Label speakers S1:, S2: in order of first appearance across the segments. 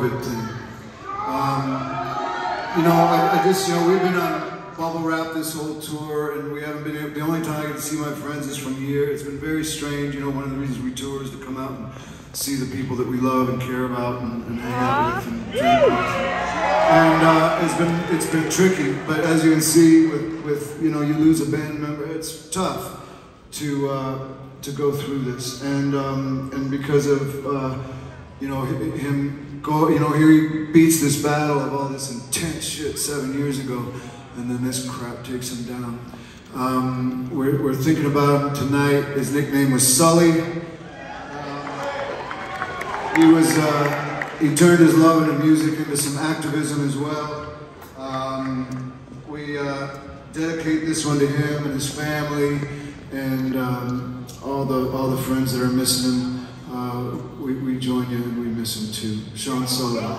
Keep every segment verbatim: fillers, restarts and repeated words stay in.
S1: COVID thing. Um, you know, I, I just, you know, we've been on Bubble Wrap this whole tour, and we haven't been able, the only time I get to see my friends is from here. It's been very strange. You know, one of the reasons we tour is to come out and see the people that we love and care about and, and hang out with and drink with. And uh, it's been it's been tricky, but as you can see, with, with you know, you lose a band member, it's tough to uh, to go through this. And um, and because of uh, you know, him go, you know, here he beats this battle of all this intense shit seven years ago, and then this crap takes him down. Um, we're, we're thinking about him tonight. His nickname was Sully. Uh, he was, uh, he turned his love into music into some activism as well. Um, we uh, dedicate this one to him and his family and um, all the all the friends that are missing him. Uh, we, we join you and we miss him too. Sean Sullivan.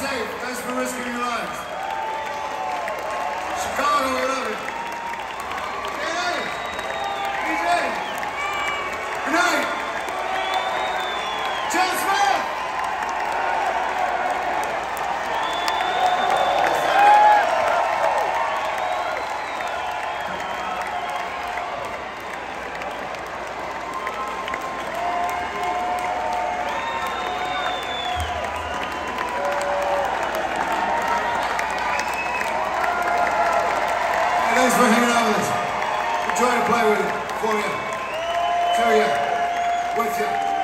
S1: safe. Thanks for risking your lives. Chicago, we love it. Good night. D J. Good night. Chad Smith. Thanks for hanging out with us. Enjoy to play with you, for you, to you, with you.